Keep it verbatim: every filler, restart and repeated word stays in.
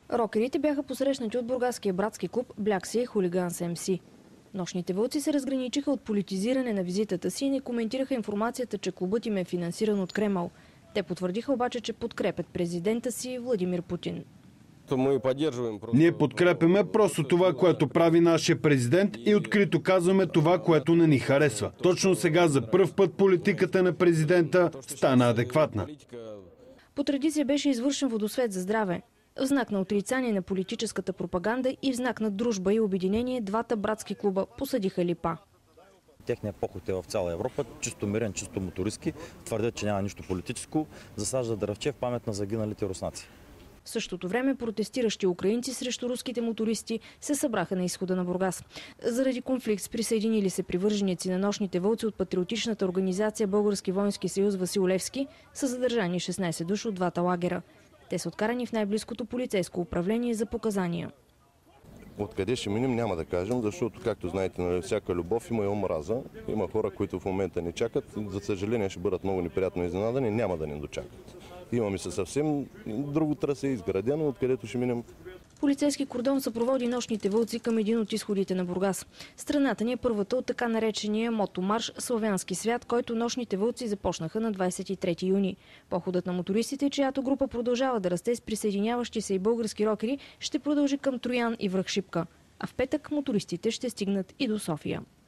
Рокерите бяха посрещнати от бургаския братски клуб Бляксия и хулиганс Ем Си. Нощните вълци се разграничиха от политизиране на визитата си и не коментираха информацията, че клубът им е финансиран от Кремъл. Те потвърдиха обаче, че подкрепят президента си Владимир Путин. Ние подкрепяме просто това, което прави нашия президент и открито казваме това, което не ни харесва. Точно сега за пръв път политиката на президента стана адекватна. По традиция беше извършен водосвет за здраве. В знак на отрицание на политическата пропаганда и в знак на дружба и обединение двата братски клуба посадиха липа. Техният поход е в цяла Европа, чисто мирен, чисто мотористки. Твърдят, че няма нищо политическо. Засаждат дръвче в памет на загиналите руснаци. В същото време протестиращи украинци срещу руските мотористи се събраха на изхода на Бургас. Заради конфликт с присъединили се привърженици на нощните вълци от патриотичната организация Български воински съюз Васил Левски са задържани шестнайсет души от двата лагера. Те са откарани в най-близкото полицейско управление за показания. Откъде ще минем, няма да кажем, защото, както знаете, на всяка любов има и омраза. Има хора, които в момента ни чакат. За съжаление ще бъдат много неприятно изненадани, няма да ни дочакат. Имаме се съвсем друго трасе изградено, откъдето ще минем. Полицейски кордон съпроводи нощните вълци към един от изходите на Бургас. Страната ни е първата от така наречения мотомарш Славянски свят, който нощните вълци започнаха на двайсет и трети юни. Походът на мотористите, чиято група продължава да расте с присъединяващи се и български рокери, ще продължи към Троян и връх Шипка. А в петък мотористите ще стигнат и до София.